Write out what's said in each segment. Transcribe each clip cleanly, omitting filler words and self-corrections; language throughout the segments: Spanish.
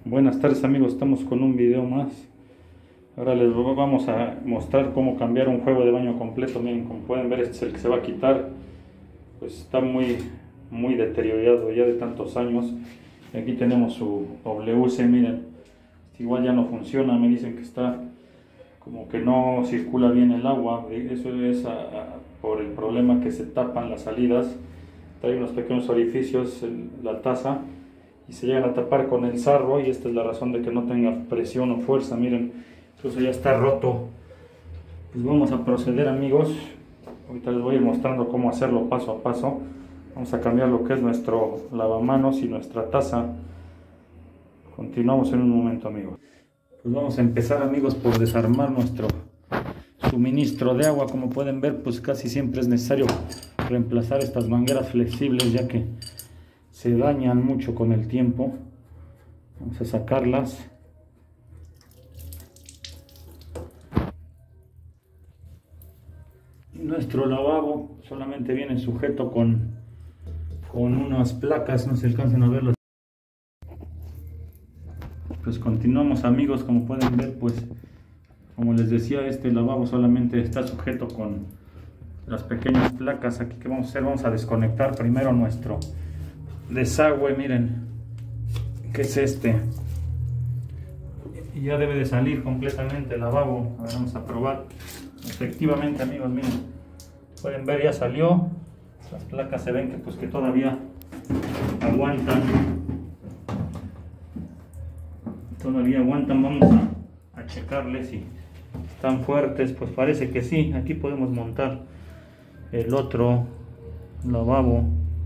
Buenas tardes amigos, estamos con un video más. Ahora les vamos a mostrar cómo cambiar un juego de baño completo. Miren, como pueden ver, este es el que se va a quitar. Pues está muy deteriorado ya de tantos años. Y aquí tenemos su WC, miren, igual ya no funciona. Me dicen que está como que no circula bien el agua. Eso es por el problema que se tapan las salidas. Trae unos pequeños orificios en la taza y se llegan a tapar con el sarro, y esta es la razón de que no tenga presión o fuerza. Miren, incluso ya está roto. Pues vamos a proceder amigos, ahorita les voy a ir mostrando cómo hacerlo paso a paso. Vamos a cambiar lo que es nuestro lavamanos y nuestra taza. Continuamos en un momento amigos. Pues vamos a empezar amigos por desarmar nuestro suministro de agua. Como pueden ver, pues casi siempre es necesario reemplazar estas mangueras flexibles, ya que se dañan mucho con el tiempo. Vamos a sacarlas. Nuestro lavabo solamente viene sujeto con unas placas, no se alcanzan a verlas. Pues continuamos amigos, como pueden ver, pues como les decía, este lavabo solamente está sujeto con las pequeñas placas. Aquí que vamos a hacer, vamos a desconectar primero nuestro desagüe, miren, que es este, y ya debe de salir completamente el lavabo. Ahora vamos a probar. Efectivamente amigos, miren, pueden ver, ya salió. Las placas se ven que todavía aguantan, vamos a checarles si están fuertes. Pues parece que sí. Aquí podemos montar el otro lavabo.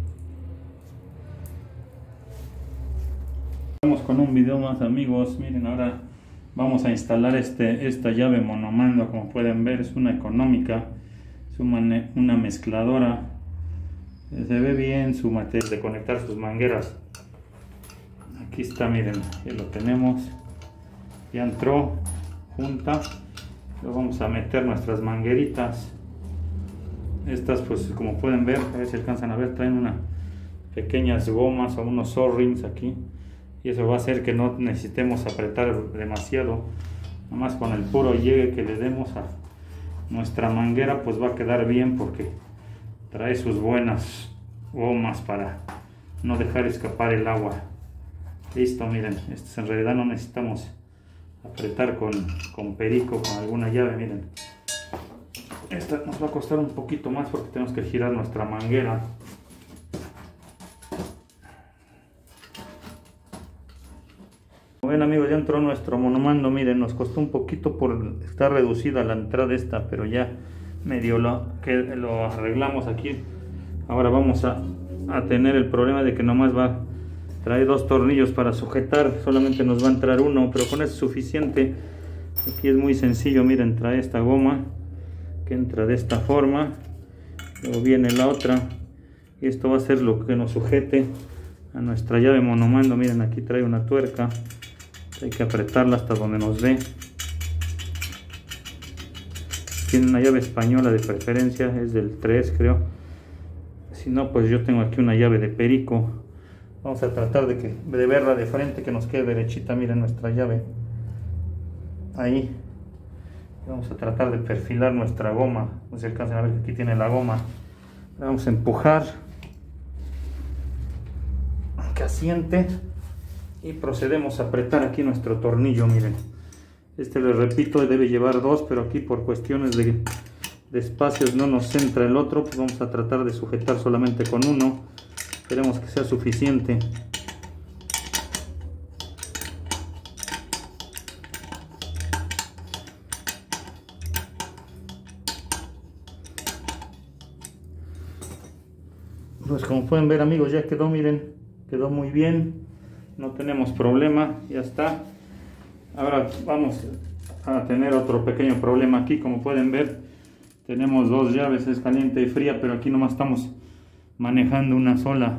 Vamos con un video más amigos. Miren, ahora vamos a instalar esta llave monomando. Como pueden ver, es una económica, es una mezcladora. Se ve bien su material de conectar sus mangueras. Aquí está, miren, ya lo tenemos, ya entró junta. Lo vamos a meter nuestras mangueritas. Estas, pues como pueden ver, a ver si alcanzan a ver, traen unas pequeñas gomas o unos O-rings aquí, y eso va a hacer que no necesitemos apretar demasiado. Nada más con el puro llegue que le demos a nuestra manguera, pues va a quedar bien, porque trae sus buenas gomas para no dejar escapar el agua. Listo, miren, en realidad no necesitamos apretar con perico, con alguna llave. Miren, esta nos va a costar un poquito más porque tenemos que girar nuestra manguera. Como ven amigos, ya entró nuestro monomando. Miren, nos costó un poquito por estar reducida la entrada esta, pero ya medio lo arreglamos aquí. Ahora vamos a tener el problema de que nomás trae dos tornillos para sujetar, solamente nos va a entrar uno, pero con eso es suficiente. Aquí es muy sencillo, miren, trae esta goma que entra de esta forma, luego viene la otra, y esto va a ser lo que nos sujete a nuestra llave monomando. Miren, aquí trae una tuerca, hay que apretarla hasta donde nos dé. Tiene una llave española de preferencia, es del 3 creo, si no pues yo tengo aquí una llave de perico. Vamos a tratar de verla de frente, que nos quede derechita. Miren nuestra llave ahí. Vamos a tratar de perfilar nuestra goma. No se alcanzan a ver que aquí tiene la goma. Vamos a empujar que asiente y procedemos a apretar aquí nuestro tornillo. Miren, les repito, debe llevar dos, pero aquí por cuestiones de espacios no nos entra el otro, pues vamos a tratar de sujetar solamente con uno. Esperemos que sea suficiente. Pues como pueden ver amigos, ya quedó, miren, quedó muy bien, no tenemos problema, ya está. Ahora vamos a tener otro pequeño problema aquí. Como pueden ver, tenemos dos llaves, es caliente y fría, pero aquí nomás estamos manejando una sola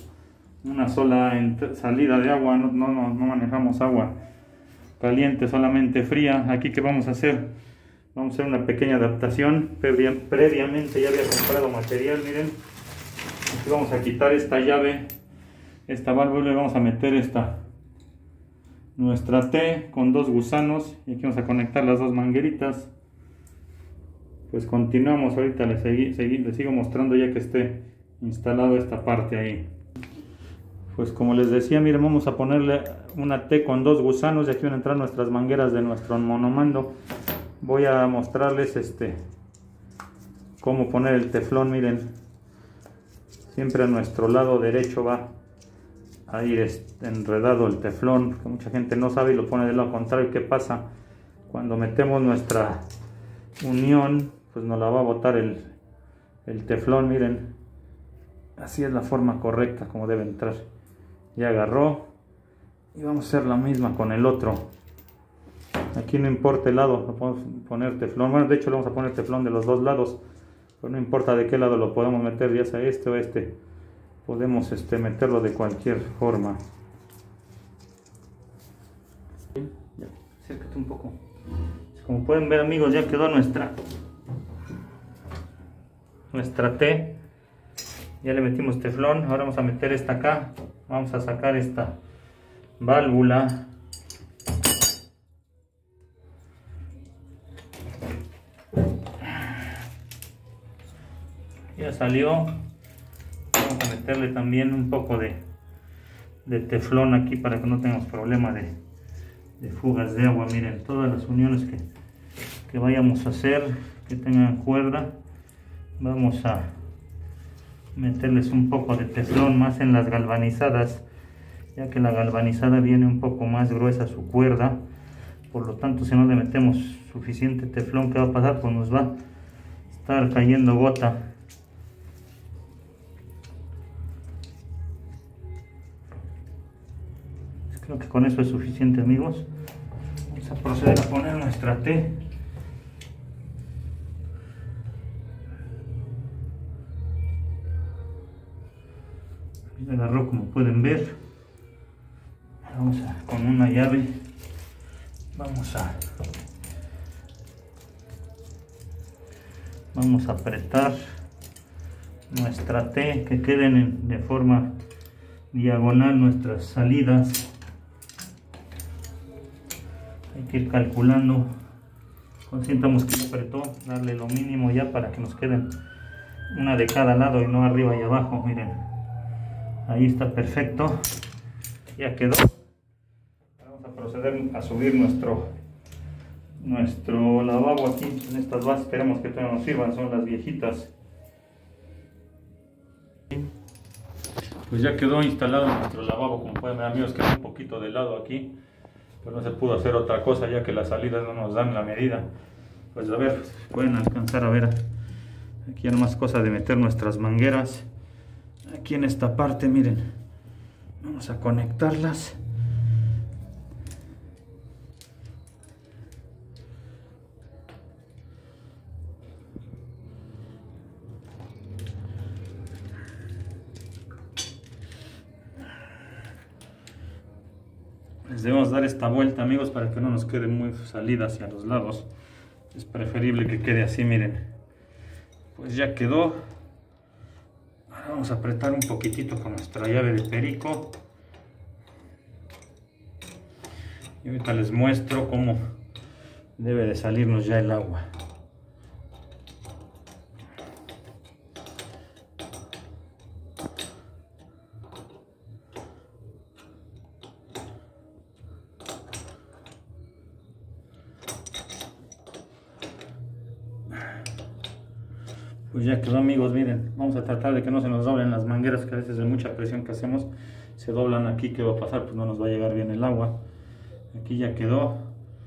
salida de agua. No manejamos agua caliente, solamente fría. Aquí que vamos a hacer una pequeña adaptación. Previamente ya había comprado material. Miren, aquí vamos a quitar esta llave, esta válvula, y vamos a meter nuestra T con dos gusanos y aquí vamos a conectar las dos mangueritas. Pues continuamos, ahorita les sigo mostrando ya que esté instalado esta parte ahí. Pues como les decía, miren, vamos a ponerle una T con dos gusanos y aquí van a entrar nuestras mangueras de nuestro monomando. Voy a mostrarles cómo poner el teflón. Miren, siempre a nuestro lado derecho va a ir enredado el teflón, porque mucha gente no sabe y lo pone del lado contrario. ¿Qué pasa? Cuando metemos nuestra unión, pues nos la va a botar el teflón. Miren, así es la forma correcta como debe entrar. Ya agarró y vamos a hacer la misma con el otro. Aquí no importa el lado, lo podemos poner teflón. Bueno, de hecho le vamos a poner teflón de los dos lados, pero no importa de qué lado lo podemos meter, ya sea este o este. Podemos meterlo de cualquier forma. Ya, acércate un poco. Como pueden ver, amigos, ya quedó nuestra T. Ya le metimos teflón. Ahora vamos a meter esta acá. Vamos a sacar esta válvula. Ya salió. Vamos a meterle también un poco de teflón aquí para que no tengamos problema de fugas de agua. Miren, todas las uniones que vayamos a hacer que tengan cuerda, vamos a meterles un poco de teflón, más en las galvanizadas, ya que la galvanizada viene un poco más gruesa su cuerda. Por lo tanto, si no le metemos suficiente teflón, ¿qué va a pasar? Pues nos va a estar cayendo gota. Creo que con eso es suficiente, amigos. Vamos a proceder a poner nuestra T. Me agarró, como pueden ver. Vamos con una llave. Vamos a apretar nuestra T, que queden de forma diagonal nuestras salidas. Hay que ir calculando. Cuando sintamos que apretó, darle lo mínimo ya para que nos queden una de cada lado y no arriba y abajo. Miren, ahí está perfecto, ya quedó. Vamos a proceder a subir nuestro lavabo aquí en estas bases. Esperemos que todavía nos sirvan, son las viejitas. Pues ya quedó instalado nuestro lavabo. Como pueden ver, amigos, quedó un poquito de lado aquí, pero no se pudo hacer otra cosa ya que las salidas no nos dan la medida. Pues a ver, pueden alcanzar a ver, aquí ya nomás cosa de meter nuestras mangueras aquí en esta parte. Miren, vamos a conectarlas. Les debemos dar esta vuelta, amigos, para que no nos quede muy salida hacia los lados. Es preferible que quede así. Miren, pues ya quedó. Ahora vamos a apretar un poquitito con nuestra llave de perico. Y ahorita les muestro cómo debe de salirnos ya el agua. Pues ya quedó, amigos. Miren, vamos a tratar de que no se nos doblen las mangueras, que a veces de mucha presión que hacemos se doblan aquí. ¿Qué va a pasar? Pues no nos va a llegar bien el agua. Aquí ya quedó.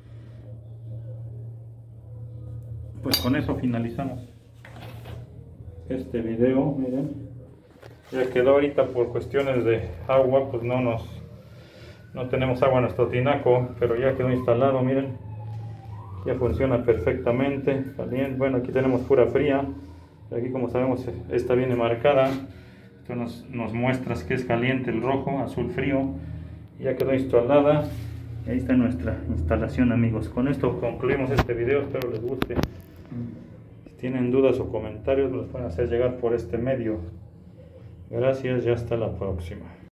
Pues con eso finalizamos este video. Miren, ya quedó. Ahorita por cuestiones de agua, pues no tenemos agua en nuestro tinaco, pero ya quedó instalado. Miren, ya funciona perfectamente, caliente. Bueno, aquí tenemos pura fría. Aquí, como sabemos, esta viene marcada. Esto nos muestra que es caliente el rojo, azul frío. Ya quedó instalada. Y ahí está nuestra instalación, amigos. Con esto concluimos este video. Espero les guste. Si tienen dudas o comentarios, los pueden hacer llegar por este medio. Gracias y hasta la próxima.